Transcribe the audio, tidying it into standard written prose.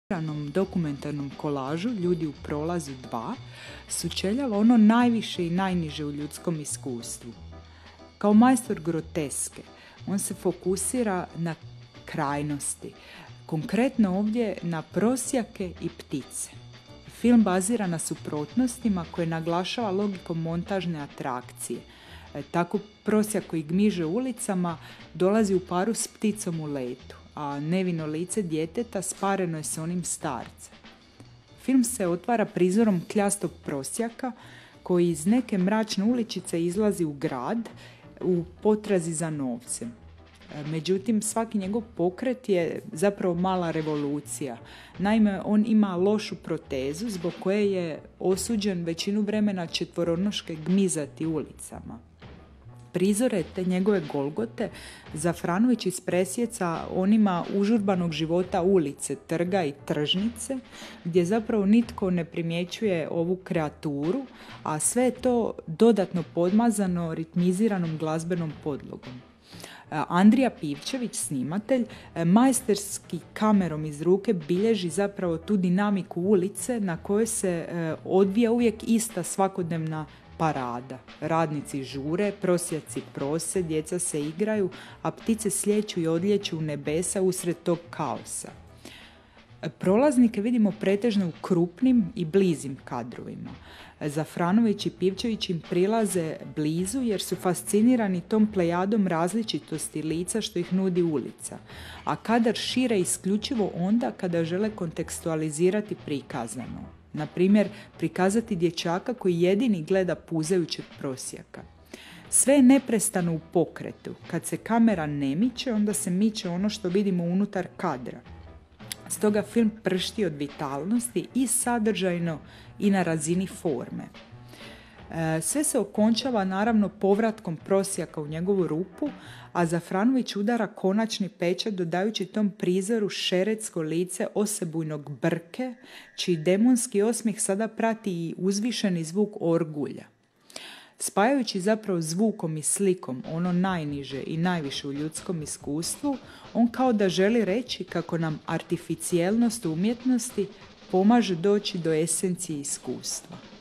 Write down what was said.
dokumentarnom kolažu Ljudi u prolazu 2 sučeljava ono najviše i najniže u ljudskom iskustvu. Kao majstor groteske, on se fokusira na krajnosti, konkretno ovdje na prosjake i ptice. Film bazira na suprotnostima koje naglašava logikom montažne atrakcije. Tako prosjak koji gmiže ulicama dolazi u paru s pticom u letu, a nevino lice djeteta spareno je s onim starcem. Film se otvara prizorom kljastog prosjaka koji iz neke mračne uličice izlazi u grad u potrazi za novcem. Međutim, svaki njegov pokret je zapravo mala revolucija. Naime, on ima lošu protezu zbog koje je osuđen većinu vremena četvoronoške gmizati ulicama. Prizore te njegove golgote Zafranović ispresjeca onima užurbanog života ulice, trga i tržnice, gdje zapravo nitko ne primjećuje ovu kreaturu, a sve je to dodatno podmazano ritmiziranom glazbenom podlogom. Andrija Pivčević, snimatelj, majsterski kamerom iz ruke bilježi zapravo tu dinamiku ulice na kojoj se odvija uvijek ista svakodnevna parada. Radnici žure, prosjaci prose, djeca se igraju, a ptice slijeću i odlijeću u nebesa usred tog kaosa. Prolaznike vidimo pretežno u krupnim i blizim kadrovima. Zafranović i Pivčević im prilaze blizu jer su fascinirani tom plejadom različitosti lica što ih nudi ulica, a kadar šire isključivo onda kada žele kontekstualizirati prikazano. Na primjer, prikazati dječaka koji jedini gleda puzajućeg prosjaka. Sve je neprestano u pokretu. Kad se kamera ne miče, onda se miče ono što vidimo unutar kadra. Stoga film pršti od vitalnosti i sadržajno i na razini forme. Sve se okončava naravno povratkom prosjaka u njegovu rupu, a Zafranović udara konačni pečat dodajući tom prizoru šeretsko lice osebujnog Brke, čiji demonski osmijeh sada prati i uzvišeni zvuk orgulja. Spajajući zapravo zvukom i slikom ono najniže i najviše u ljudskom iskustvu, on kao da želi reći kako nam artificijelnost umjetnosti pomaže doći do esencije iskustva.